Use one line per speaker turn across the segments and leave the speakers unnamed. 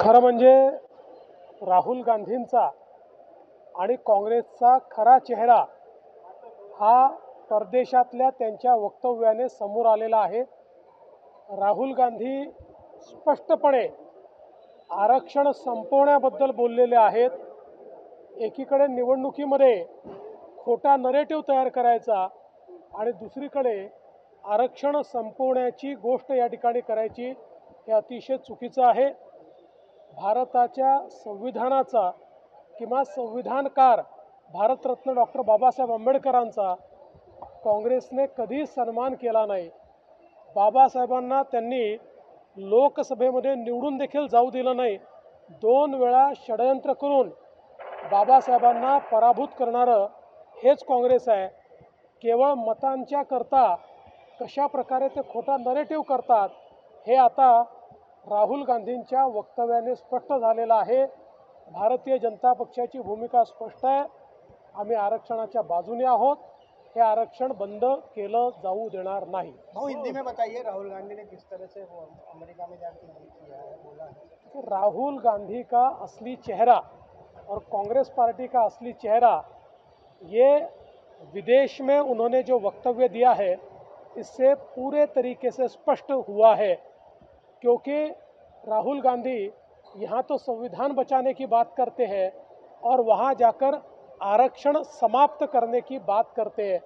खरं म्हणजे राहुल गांधींचा आणि काँग्रेसचा खरा चेहरा हा परदेशातल्या त्यांच्या वक्तव्याने समोर आलेला आहे। राहुल गांधी स्पष्टपणे आरक्षण संपवण्याबद्दल बोललेले आहेत। एकीकडे निवडणुकीमध्ये खोटा नरेटिव्ह तयार करायचा आणि दुसरीकडे आरक्षण संपवण्याची गोष्ट या ठिकाणी करायची, हे अतिशय चुकीचं आहे। भारताच्या संविधानाचा किंवा संविधानकार भारतरत्न डॉक्टर बाबासाहेब आंबेडकरांचा काँग्रेसने कधी सन्मान केला नाही। बाबासाहेबांना त्यांनी लोकसभेमध्ये निवडून देखील जाऊ दिलं नाही। 2 वेळा षडयंत्र करून बाबासाहेबांना पराभूत करणारं हेच काँग्रेस आहे। केवळ मतांच्या करता कशा प्रकारे ते खोटा नरेटिव्ह करतात हे आता राहुल गांधींच्या वक्तव्याने स्पष्ट झालेलं आहे। भारतीय जनता पक्षाची भूमिका स्पष्ट आहे। आम्ही आरक्षणाच्या बाजूने आहोत। हे आरक्षण बंद केलं जाऊ देणार नाही।
भाऊ, हिंदी में बताइए, राहुल गांधी ने किस तरह से वो अमेरिका में जाके किया है, बोला है।
राहुल गांधी का असली चेहरा और कांग्रेस पार्टी का असली चेहरा, ये विदेश में उन्होंने जो वक्तव्य दिया है इससे पूरे तरीके से स्पष्ट हुआ है। क्योंकि राहुल गांधी यहाँ तो संविधान बचाने की बात करते हैं और वहाँ जाकर आरक्षण समाप्त करने की बात करते हैं।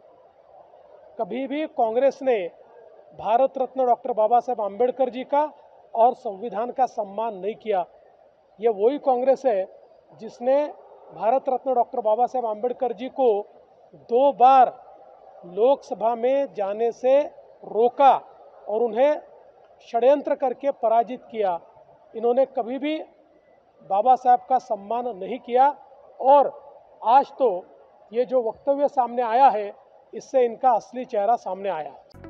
कभी भी कांग्रेस ने भारत रत्न डॉक्टर बाबा साहेब आम्बेडकर जी का और संविधान का सम्मान नहीं किया। ये वही कांग्रेस है जिसने भारत रत्न डॉक्टर बाबा साहेब आम्बेडकर जी को 2 बार लोकसभा में जाने से रोका और उन्हें षड्यंत्र करके पराजित किया। इन्होंने कभी भी बाबा साहब का सम्मान नहीं किया और आज तो ये जो वक्तव्य सामने आया है इससे इनका असली चेहरा सामने आया।